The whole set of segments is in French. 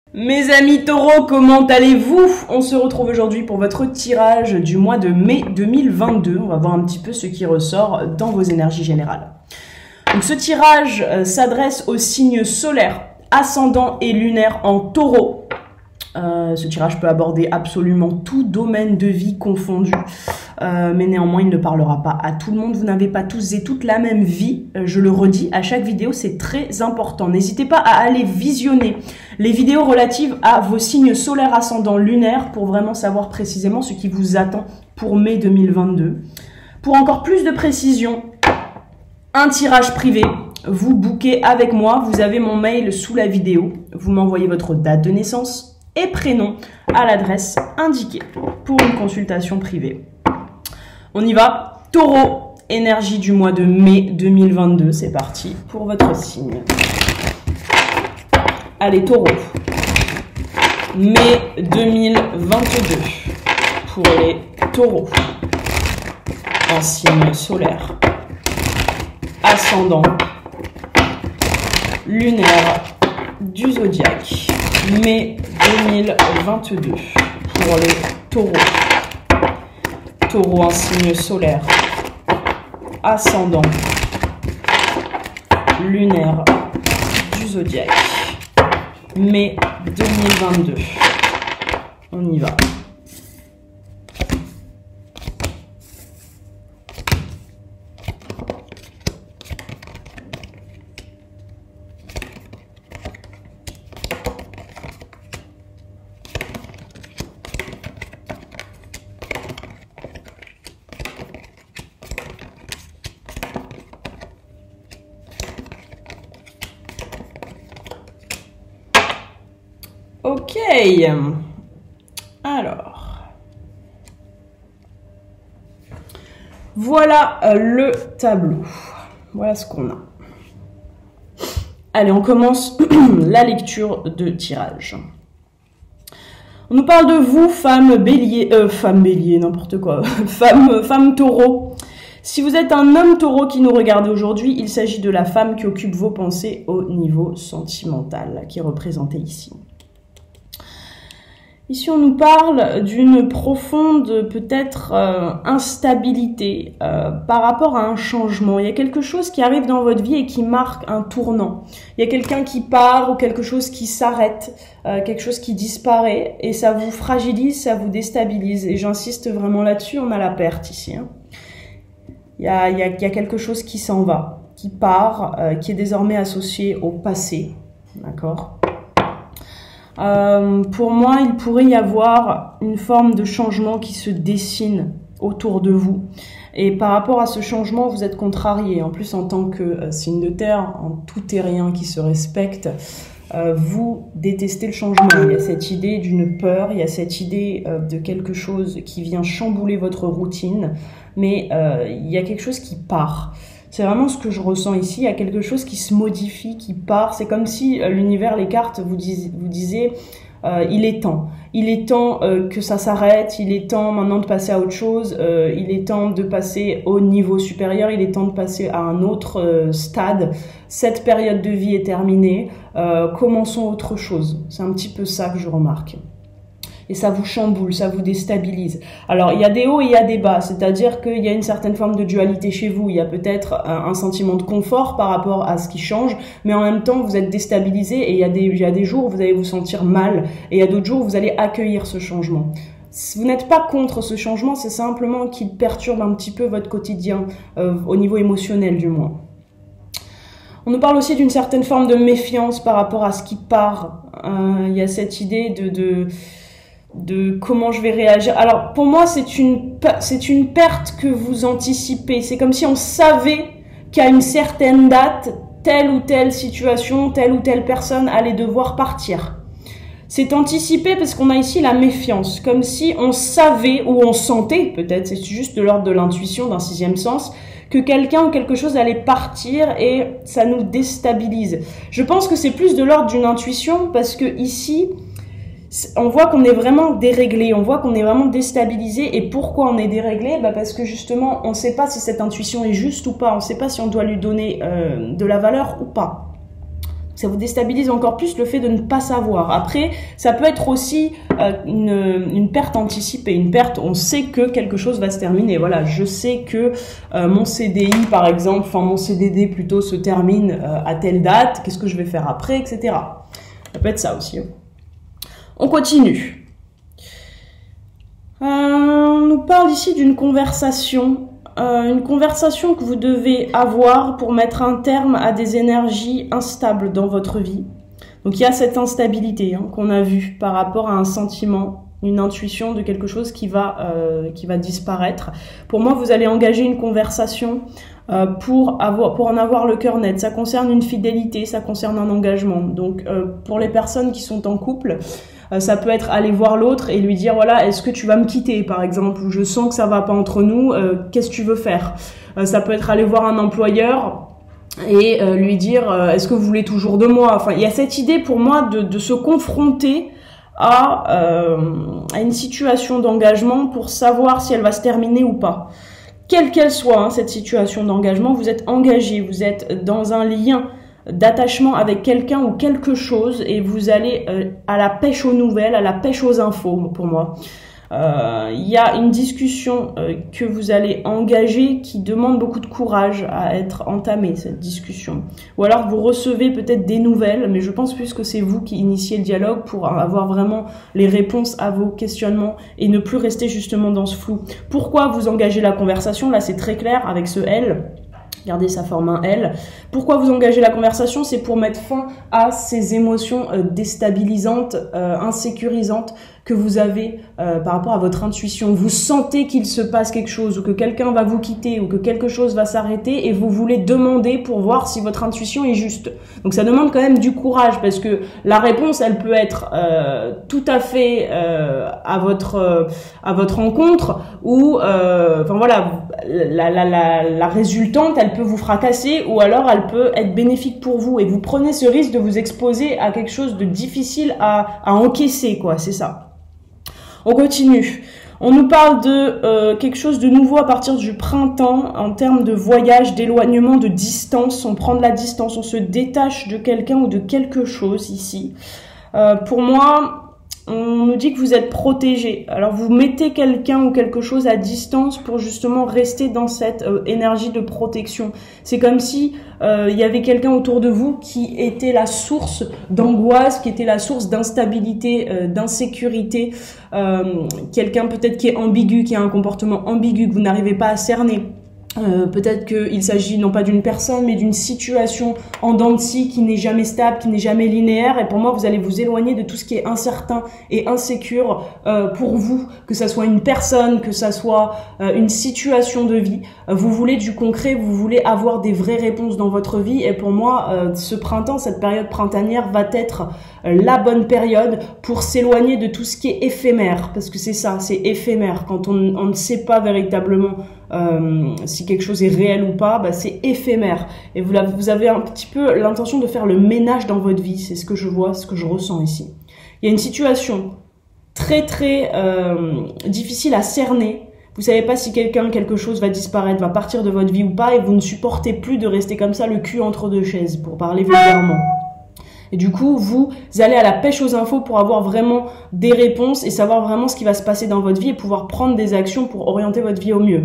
Mes amis taureaux, comment allez-vous? On se retrouve aujourd'hui pour votre tirage du mois de mai 2022. On va voir un petit peu ce qui ressort dans vos énergies générales. Donc ce tirage s'adresse aux signes solaires, ascendant et lunaire en taureau. Ce tirage peut aborder absolument tout domaine de vie confondu, mais néanmoins il ne parlera pas à tout le monde. Vous n'avez pas tous et toutes la même vie, je le redis à chaque vidéo, c'est très important. N'hésitez pas à aller visionner les vidéos relatives à vos signes solaires, ascendant, lunaire pour vraiment savoir précisément ce qui vous attend pour mai 2022. Pour encore plus de précision, un tirage privé, vous bookez avec moi, vous avez mon mail sous la vidéo, vous m'envoyez votre date de naissance et prénom à l'adresse indiquée pour une consultation privée. On y va. Taureau, énergie du mois de mai 2022. C'est parti pour votre signe. Allez, taureau. Mai 2022 pour les taureaux. En signe solaire. Ascendant. Lunaire du zodiaque. Mai 2022 pour les taureaux. Taureau en signe solaire, ascendant, lunaire du zodiaque. Mai 2022. On y va. Ok, alors, voilà le tableau, voilà ce qu'on a. Allez, on commence la lecture de tirage. On nous parle de vous, femme bélier, n'importe quoi, femme taureau. Si vous êtes un homme taureau qui nous regarde aujourd'hui, il s'agit de la femme qui occupe vos pensées au niveau sentimental, qui est représentée ici. Ici, on nous parle d'une profonde, peut-être, instabilité par rapport à un changement. Il y a quelque chose qui arrive dans votre vie et qui marque un tournant. Il y a quelqu'un qui part ou quelque chose qui s'arrête, quelque chose qui disparaît et ça vous fragilise, ça vous déstabilise. Et j'insiste vraiment là-dessus, on a la perte ici. Hein. Il y a quelque chose qui s'en va, qui part, qui est désormais associé au passé. D'accord ? Pour moi, il pourrait y avoir une forme de changement qui se dessine autour de vous. Et par rapport à ce changement, vous êtes contrarié. En plus, en tant que signe de terre, en tout terrien qui se respecte, vous détestez le changement. Il y a cette idée d'une peur, il y a cette idée de quelque chose qui vient chambouler votre routine, mais il y a quelque chose qui part. C'est vraiment ce que je ressens ici, il y a quelque chose qui se modifie, qui part. C'est comme si l'univers, les cartes vous disaient il est temps que ça s'arrête, il est temps maintenant de passer à autre chose, il est temps de passer au niveau supérieur, il est temps de passer à un autre stade. Cette période de vie est terminée, commençons autre chose. C'est un petit peu ça que je remarque. Et ça vous chamboule, ça vous déstabilise. Alors, il y a des hauts et il y a des bas, c'est-à-dire qu'il y a une certaine forme de dualité chez vous. Il y a peut-être un sentiment de confort par rapport à ce qui change, mais en même temps, vous êtes déstabilisé et il y a des jours où vous allez vous sentir mal et il y a d'autres jours où vous allez accueillir ce changement. Vous n'êtes pas contre ce changement, c'est simplement qu'il perturbe un petit peu votre quotidien, au niveau émotionnel du moins. On nous parle aussi d'une certaine forme de méfiance par rapport à ce qui part. Il y a cette idée de comment je vais réagir. Alors pour moi c'est une perte que vous anticipez. C'est comme si on savait qu'à une certaine date, telle ou telle situation, telle ou telle personne allait devoir partir. C'est anticipé parce qu'on a ici la méfiance, comme si on savait ou on sentait, peut-être c'est juste de l'ordre de l'intuition d'un sixième sens, que quelqu'un ou quelque chose allait partir et ça nous déstabilise. Je pense que c'est plus de l'ordre d'une intuition parce que ici on voit qu'on est vraiment déréglé, on voit qu'on est vraiment déstabilisé. Et pourquoi on est déréglé? Parce que justement, on ne sait pas si cette intuition est juste ou pas, on ne sait pas si on doit lui donner de la valeur ou pas. ça vous déstabilise encore plus le fait de ne pas savoir. Après, ça peut être aussi une perte anticipée, une perte, on sait que quelque chose va se terminer. Voilà, je sais que mon CDI, par exemple, enfin mon CDD plutôt, se termine à telle date, qu'est-ce que je vais faire après, etc. Ça peut être ça aussi. On continue. On nous parle ici d'une conversation. Une conversation que vous devez avoir pour mettre un terme à des énergies instables dans votre vie. Donc il y a cette instabilité qu'on a vue par rapport à un sentiment, une intuition de quelque chose qui va disparaître. Pour moi, vous allez engager une conversation pour en avoir le cœur net. Ça concerne une fidélité, ça concerne un engagement. Donc pour les personnes qui sont en couple, ça peut être aller voir l'autre et lui dire voilà, est-ce que tu vas me quitter par exemple, ou je sens que ça va pas entre nous, qu'est-ce que tu veux faire. Ça peut être aller voir un employeur et lui dire est-ce que vous voulez toujours de moi. Enfin, il y a cette idée pour moi de se confronter à une situation d'engagement pour savoir si elle va se terminer ou pas. Quelle qu'elle soit cette situation d'engagement, vous êtes engagé, vous êtes dans un lien d'attachement avec quelqu'un ou quelque chose et vous allez à la pêche aux nouvelles, à la pêche aux infos pour moi. Il y a une discussion que vous allez engager qui demande beaucoup de courage à être entamée, cette discussion. Ou alors vous recevez peut-être des nouvelles, mais je pense plus que c'est vous qui initiez le dialogue pour avoir vraiment les réponses à vos questionnements et ne plus rester justement dans ce flou. Pourquoi vous engagez la conversation? Là c'est très clair avec ce L. Regardez, ça forme un L. Pourquoi vous engagez la conversation? C'est pour mettre fin à ces émotions déstabilisantes, insécurisantes que vous avez par rapport à votre intuition. Vous sentez qu'il se passe quelque chose ou que quelqu'un va vous quitter ou que quelque chose va s'arrêter et vous voulez demander pour voir si votre intuition est juste. Donc ça demande quand même du courage parce que la réponse, elle peut être tout à fait à votre rencontre ou enfin voilà, la résultante, elle peut vous fracasser ou alors elle peut être bénéfique pour vous et vous prenez ce risque de vous exposer à quelque chose de difficile à encaisser, quoi, c'est ça. On continue. On nous parle de quelque chose de nouveau à partir du printemps en termes de voyage, d'éloignement, de distance. On prend de la distance, on se détache de quelqu'un ou de quelque chose ici. Pour moi, on nous dit que vous êtes protégé. Alors vous mettez quelqu'un ou quelque chose à distance pour justement rester dans cette énergie de protection. C'est comme si il y avait quelqu'un autour de vous qui était la source d'angoisse, qui était la source d'instabilité, d'insécurité. Quelqu'un peut-être qui est ambigu, qui a un comportement ambigu que vous n'arrivez pas à cerner. Peut-être qu'il s'agit non pas d'une personne mais d'une situation en dents de scie qui n'est jamais stable, qui n'est jamais linéaire et pour moi vous allez vous éloigner de tout ce qui est incertain et insécure pour vous, que ça soit une personne, que ça soit une situation de vie. Vous voulez du concret, vous voulez avoir des vraies réponses dans votre vie et pour moi ce printemps, cette période printanière va être la bonne période pour s'éloigner de tout ce qui est éphémère parce que c'est ça, c'est éphémère quand on ne sait pas véritablement si quelque chose est réel ou pas, bah c'est éphémère et vous avez un petit peu l'intention de faire le ménage dans votre vie, c'est ce que je vois, ce que je ressens ici. Il y a une situation très difficile à cerner, vous savez pas si quelque chose va disparaître, va partir de votre vie ou pas et vous ne supportez plus de rester comme ça le cul entre deux chaises pour parler vulgairement. Et du coup, vous allez à la pêche aux infos pour avoir vraiment des réponses et savoir vraiment ce qui va se passer dans votre vie et pouvoir prendre des actions pour orienter votre vie au mieux.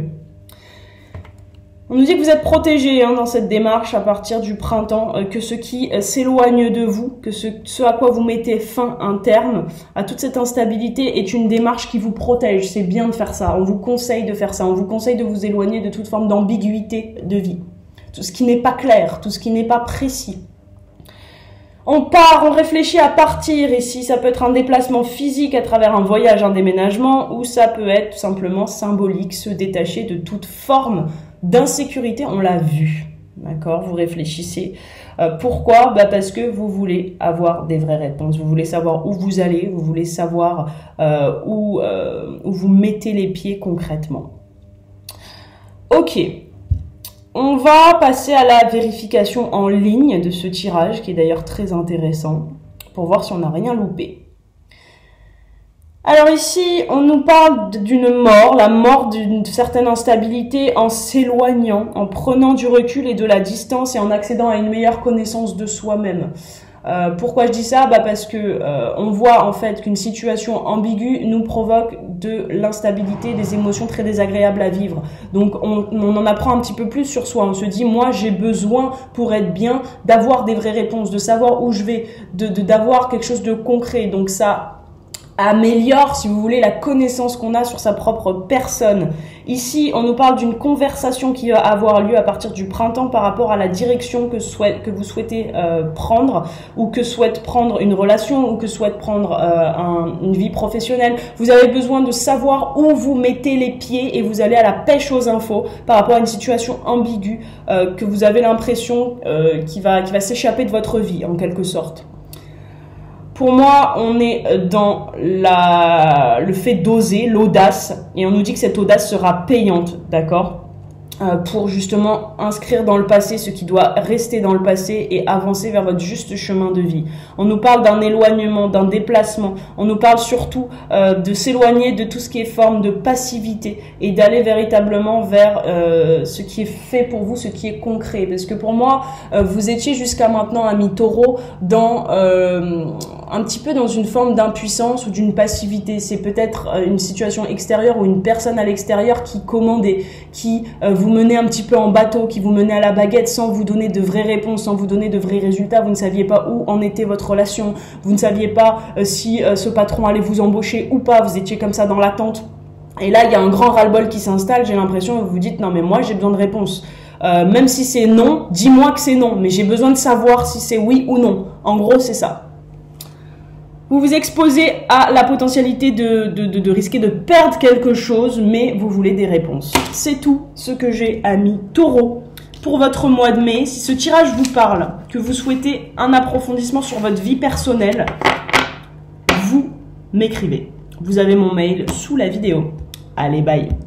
On nous dit que vous êtes protégé dans cette démarche à partir du printemps, que ce qui s'éloigne de vous, que ce à quoi vous mettez fin, un terme, à toute cette instabilité est une démarche qui vous protège. C'est bien de faire ça, on vous conseille de faire ça, on vous conseille de vous éloigner de toute forme d'ambiguïté de vie. Tout ce qui n'est pas clair, tout ce qui n'est pas précis. On réfléchit à partir ici, ça peut être un déplacement physique à travers un voyage, un déménagement, ou ça peut être tout simplement symbolique, se détacher de toute forme d'insécurité, on l'a vu, d'accord? Vous réfléchissez. Pourquoi? Parce que vous voulez avoir des vraies réponses, vous voulez savoir où vous allez, vous voulez savoir où vous mettez les pieds concrètement. Ok. On va passer à la vérification en ligne de ce tirage, qui est d'ailleurs très intéressant, pour voir si on n'a rien loupé. Alors ici, on nous parle d'une mort, la mort d'une certaine instabilité en s'éloignant, en prenant du recul et de la distance et en accédant à une meilleure connaissance de soi-même. Pourquoi je dis ça? Parce que on voit en fait qu'une situation ambiguë nous provoque de l'instabilité, des émotions très désagréables à vivre. Donc on en apprend un petit peu plus sur soi. On se dit, moi j'ai besoin pour être bien d'avoir des vraies réponses, de savoir où je vais, d'avoir quelque chose de concret. Donc ça améliore, si vous voulez, la connaissance qu'on a sur sa propre personne. Ici, on nous parle d'une conversation qui va avoir lieu à partir du printemps par rapport à la direction que vous souhaitez prendre, ou que souhaite prendre une relation, ou que souhaite prendre une vie professionnelle. Vous avez besoin de savoir où vous mettez les pieds et vous allez à la pêche aux infos par rapport à une situation ambiguë que vous avez l'impression qui va s'échapper de votre vie, en quelque sorte. Pour moi, on est dans le fait d'oser, l'audace, et on nous dit que cette audace sera payante, d'accord, pour justement inscrire dans le passé ce qui doit rester dans le passé et avancer vers votre juste chemin de vie. On nous parle d'un éloignement, d'un déplacement, on nous parle surtout de s'éloigner de tout ce qui est forme de passivité et d'aller véritablement vers ce qui est fait pour vous, ce qui est concret. Parce que pour moi, vous étiez jusqu'à maintenant, ami Taureau, dans un petit peu dans une forme d'impuissance ou d'une passivité. C'est peut-être une situation extérieure ou une personne à l'extérieur qui commande et qui vous menait un petit peu en bateau, qui vous menait à la baguette sans vous donner de vraies réponses, sans vous donner de vrais résultats. Vous ne saviez pas où en était votre relation, vous ne saviez pas si ce patron allait vous embaucher ou pas, vous étiez comme ça dans l'attente. Et là, il y a un grand ras-le-bol qui s'installe, j'ai l'impression, que vous vous dites, non mais moi j'ai besoin de réponses. Même si c'est non, dis-moi que c'est non, mais j'ai besoin de savoir si c'est oui ou non. En gros, c'est ça. Vous vous exposez à la potentialité de risquer de perdre quelque chose, mais vous voulez des réponses. C'est tout ce que j'ai, amis Taureau, pour votre mois de mai. Si ce tirage vous parle, que vous souhaitez un approfondissement sur votre vie personnelle, vous m'écrivez. Vous avez mon mail sous la vidéo. Allez, bye!